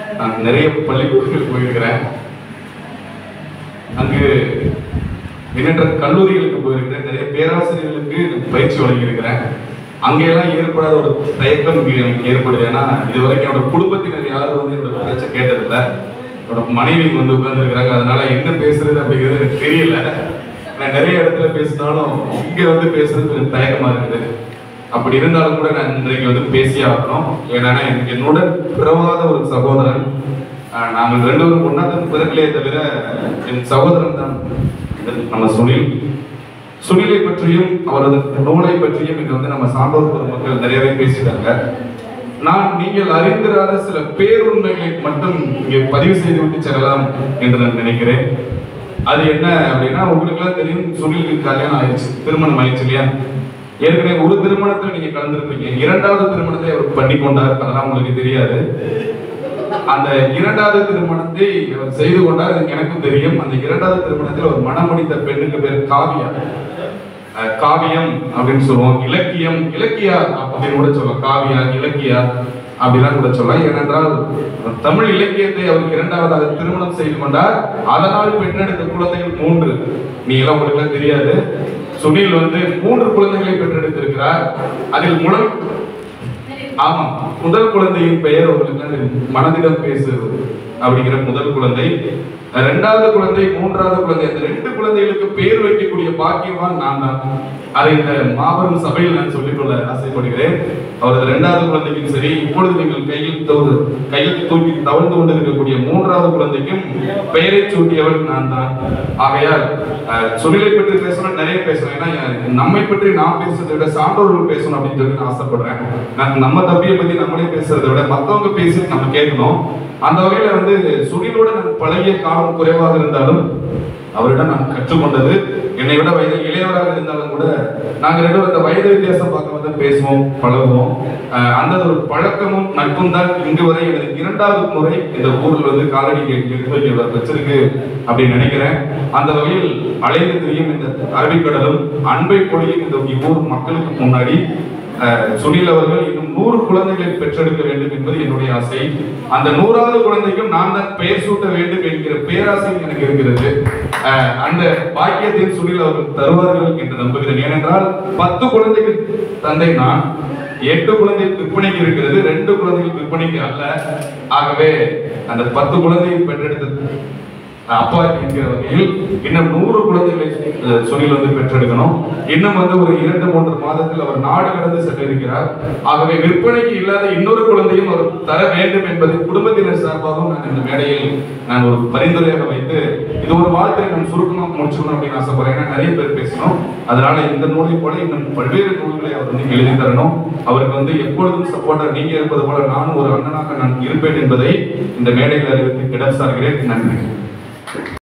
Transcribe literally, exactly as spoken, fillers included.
நான் நிறைய பள்ளிக்கூடங்களுக்கு போயிருக்கிறேன். அங்கு எண்ணற்ற கல்லூரிகளுக்கு போயிருக்கிறேன். நிறைய பேராசிரியர்களுக்கு பயிற்சி வழங்கியிருக்கிறேன். அங்கெல்லாம் ஏற்படாத ஒரு தயக்கம் எனக்கு ஏற்படுது. ஏன்னா இது வரைக்கும் என்னோட குடும்பத்தினர் யாரும் வந்து என்னோட பேச்சை கேட்டதில்லை. என்னோட மனைவி வந்து உட்கார்ந்துருக்கிறாங்க. அதனால என்ன பேசுறது அப்படிங்கிறது எனக்கு தெரியல. நான் நிறைய இடத்துல பேசினாலும் இங்க வந்து பேசுறது கொஞ்சம் தயக்கமா இருக்குது. அப்படி இருந்தாலும் கூட நான் இன்றைக்கு வந்து பேசியே ஆகணும். ஏன்னா எனக்கு என்னுடன் பிறவாத ஒரு சகோதரன். நாங்கள் ரெண்டு பேரும் ஒன்னாவது பிறக்கலையே தவிர என் சகோதரன் தான் நம்ம சுனில். சுனிலை பற்றியும் அவரது நூலை பற்றியும் இங்க வந்து நம்ம சான்றோர் பெருமக்கள் நிறையவே பேசிட்டாங்க. நான் நீங்கள் அறிந்திராத சில பேருண்மைகளை மட்டும் இங்கே பதிவு செய்து விட்டு செல்லலாம் என்று நான் நினைக்கிறேன். அது என்ன அப்படின்னா, உங்களுக்கு எல்லாம் தெரியும், சுனிலுக்கு கல்யாணம் ஆயிடுச்சு, திருமணம் ஆயிடுச்சு இல்லையா? ஏற்கனவே ஒரு திருமணத்தில் நீங்க கலந்துருப்பீங்க. இரண்டாவது திருமணத்தை அவர் பண்ணி கொண்டார், அதெல்லாம் உங்களுக்கு தெரியாது. அந்த இரண்டாவது திருமணத்தை அவர் செய்து கொண்டார், எனக்கும் தெரியும். அந்த இரண்டாவது திருமணத்தில் ஒரு மனமடித்த பெண்ணுக்கு பேர் காவியா. காவியம் அப்படின்னு சொல்லுவோம், இலக்கியம், இலக்கியா அப்படின்னு கூட சொல்லலாம். காவியா, இலக்கியா அப்படிலாம் கூட சொல்லலாம். ஏனென்றால் தமிழ் இலக்கியத்தை அவர் இரண்டாவதாக திருமணம் செய்து கொண்டார். அதனால் பெற்றெடுத்த குழந்தைகள் மூன்று. நீ எல்லாம் உங்களுக்கு தெரியாது, சுனில் வந்து மூன்று குழந்தைகளை பெற்றெடுத்திருக்கிறார். அதில் முதல் ஆமா முதல் குழந்தையின் பெயர் உங்களுக்கு மனதிடம் பேசு அப்படிங்கிற முதல் குழந்தை. இரண்டாவது குழந்தை, மூன்றாவது குழந்தை, அந்த ரெண்டு குழந்தைகளுக்கு பேர் வைக்கக்கூடிய பாக்கியவான் நான் தான். அதை இந்த மாபெரும் சபையில் நான் சொல்லிக்கொள்ள ஆசைப்படுகிறேன். அவரது இரண்டாவது குழந்தைக்கும் சரி, இப்பொழுது நீங்கள் கையில் தவறு கையில் தூக்கி தவழ்ந்து கொண்டு இருக்கக்கூடிய மூன்றாவது குழந்தைக்கும் பெயரை சூட்டியவர் நான் தான். ஆகையால் சுனிலை பற்றி பேசணும், நிறைய பேசணும். ஏன்னா நம்மை பற்றி நாம் பேசுறதை விட சான்றோர்கள் பேசணும் அப்படின்னு சொல்லி நான் ஆசைப்படுறேன். நம்ம தம்பியை பத்தி நம்மளே பேசுறதை விட மற்றவங்க பேசி நம்ம கேட்கணும். அந்த வகையில வந்து சுனிலோட நான் பழகிய காலம் குறைவாக இருந்தாலும் அவரிடம் நான் கற்றுக்கொண்டது, என்னை விட வயது இளையவராக இருந்தாலும் கூட நாங்கள் ரெண்டு அந்த வயது வித்தியாசம் பார்க்க தான் பேசுவோம், பழகுவோம். அந்த ஒரு பழக்கமும் நட்பும் தான் இங்கு வரை எனக்கு இரண்டாவது முறை இந்த ஊரில் வந்து காலடி எடுத்து வைக்க வச்சிருக்கு அப்படின்னு நினைக்கிறேன். அந்த வகையில் அலைந்து தெரியும் இந்த அரபிக்கடலும் அன்பை பொழியும் இந்த ஊர் மக்களுக்கு முன்னாடி சுனில் அவர்கள் இன்னும் நூறு குழந்தைகளை பெற்றெடுக்க வேண்டும் என்பது என்னுடைய ஆசை. அந்த நூறாவது குழந்தைக்கும் நான் தான் பெயர் சூட்ட வேண்டும் என்கிற பேராசை எனக்கு இருக்கிறது. அந்த பாக்கியத்தையும் சுனில் அவர்கள் தருவார்கள் என்று நம்புகிறேன். ஏனென்றால் பத்து குழந்தைகள் தந்தை நான், எட்டு குழந்தைகள் விற்பனைக்கு இருக்கிறது, ரெண்டு குழந்தைகள் விற்பனைக்கு அல்ல. ஆகவே அந்த பத்து குழந்தையை பெற்றெடுத்த அப்பா என்கிற வகையில் இன்னும் நூறு குழந்தைகளை சுனில் வந்து பெற்றெடுக்கணும். இன்னும் வந்து ஒரு இரண்டு மூன்று மாதத்தில் அவர் நாடு கடந்து செல்ல இருக்கிறார். ஆகவே விற்பனைக்கு இல்லாத இன்னொரு குழந்தையும் அவர் தர வேண்டும் என்பதை குடும்பத்தினர் சார்பாகவும் நான் இந்த மேடையில் நான் ஒரு பரிந்துரையாக வைத்து இது ஒரு வார்த்தையை நான் சுருக்கமாக முடிச்சுக்கணும் அப்படின்னு ஆசைப்படுறேன். ஏன்னா நிறைய பேர் பேசணும். அதனால இந்த நூலை போல இன்னும் பல்வேறு நூல்களை அவர் வந்து எழுதி தரணும். அவருக்கு வந்து எப்பொழுதும் சப்போர்ட்டர் நீங்க இருப்பது போல நானும் ஒரு அண்ணனாக நான் இருப்பேன் என்பதை இந்த மேடையில் அறிவித்து இடம் சார்கிறேன். நன்றி.